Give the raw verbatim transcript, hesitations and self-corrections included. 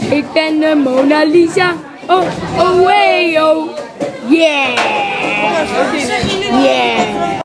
Ik ben de Mona Lisa. Oh, oh, hey, oh. Yeah. Yeah.